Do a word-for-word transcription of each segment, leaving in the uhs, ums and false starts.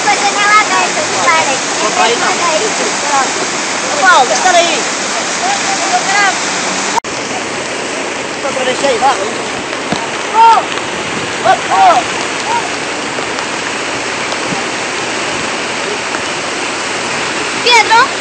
vai ganhar lá dentro, reparem. Papai não. Paulo, deixa aí. Só para deixar aí, vá. Oh! Oh! Pedro?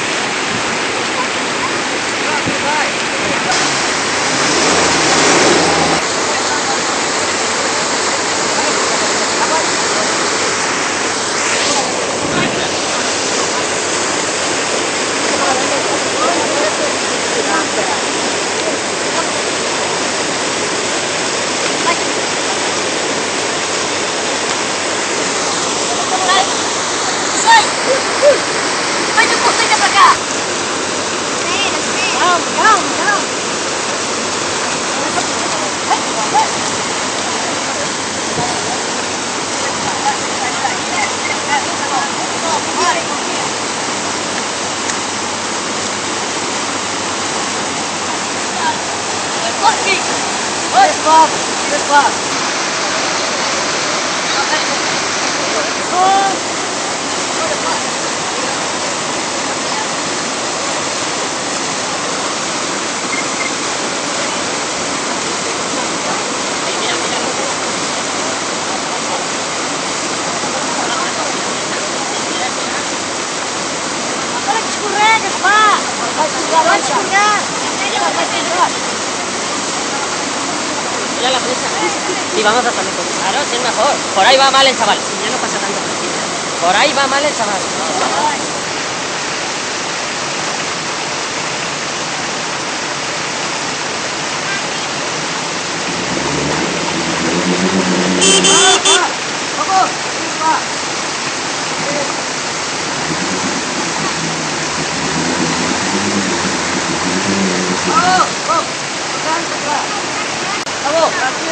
Vai de corrida pra cá! Vira, vira! Calma, calma, calma! Pessoal, pessoal! Vai escorregar! Mira la flecha. Y vamos hasta lejos. Claro, si es mejor. Por ahí va mal el chaval. Ya no pasa tanto. Por ahí va mal el chaval. ¡Vamos! ¡Vamos! ¡Vamos! ¡Vamos!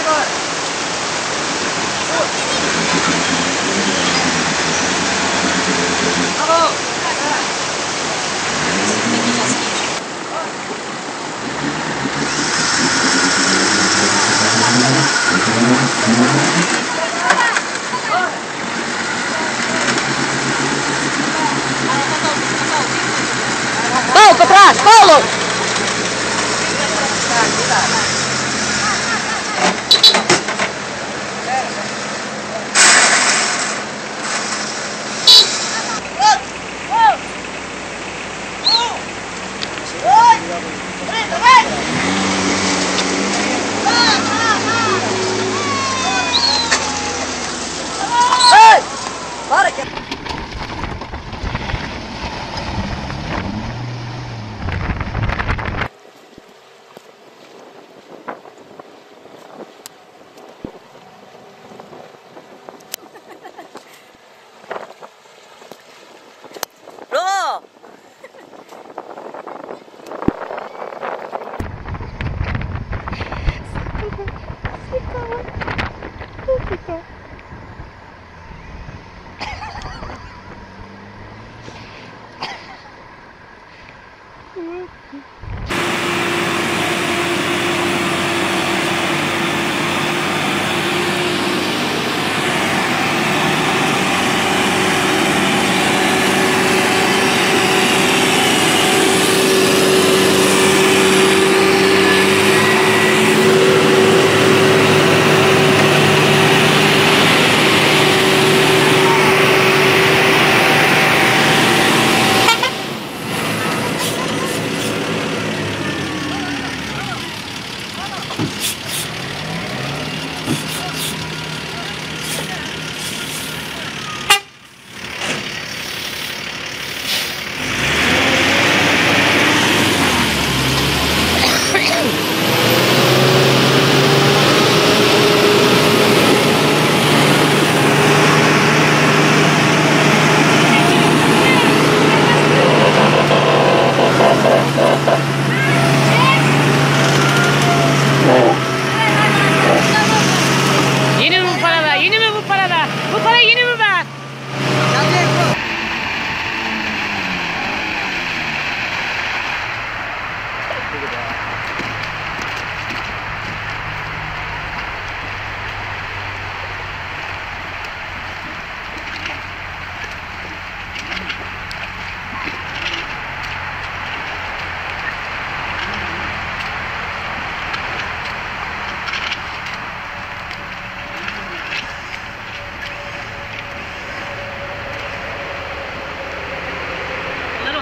¡Vamos! ¡Paulo, para atrás! ¡Paulo!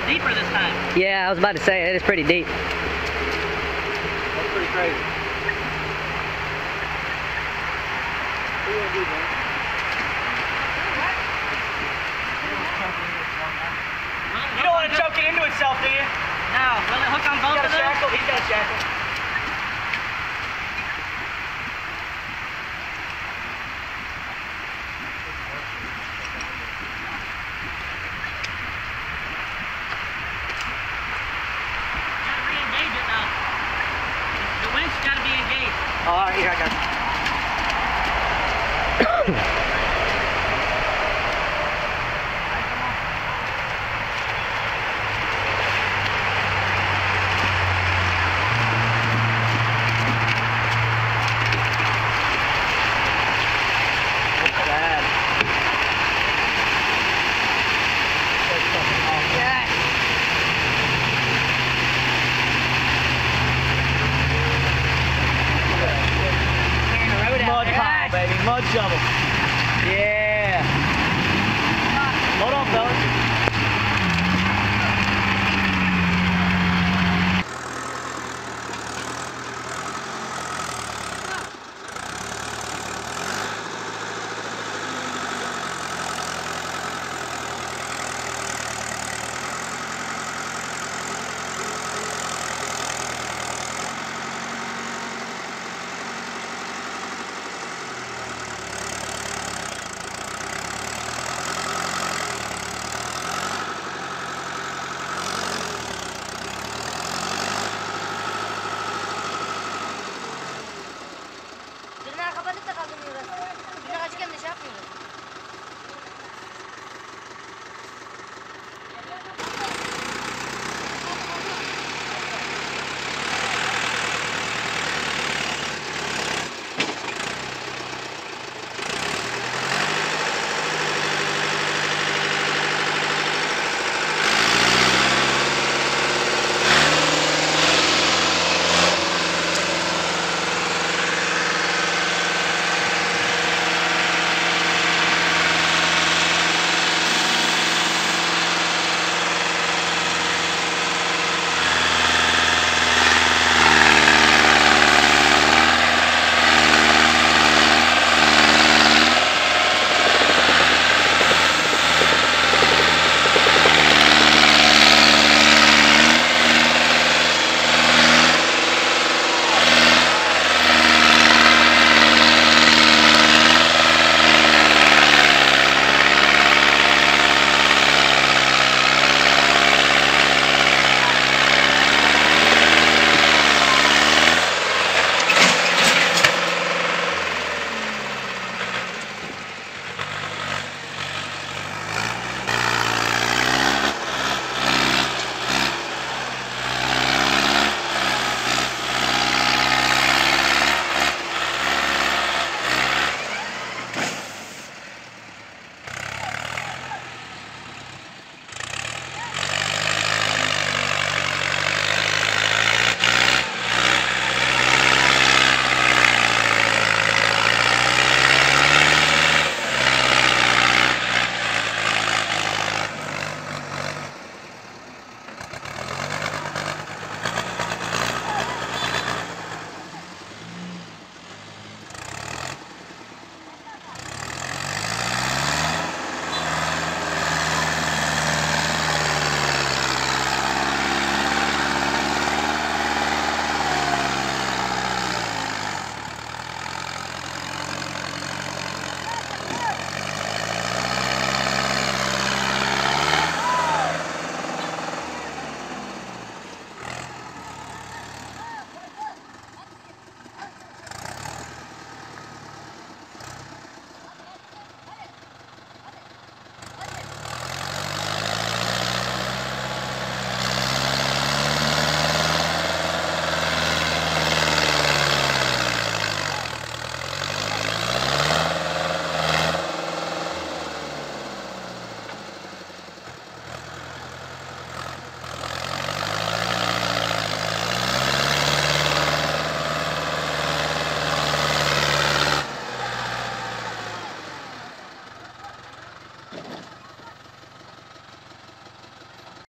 deeper this time. Yeah, I was about to say, it is pretty deep. That's pretty crazy. What are you gonna do, man? You don't want to choke it into itself, do you? No, will it hook on both He's got of a them? shackle. He's got a shackle. Gotta re-engage it now. The winch gotta be engaged. Oh, all right, here I got it. Mud pile, baby. Mud shovel. Yeah. Hold on, fellas.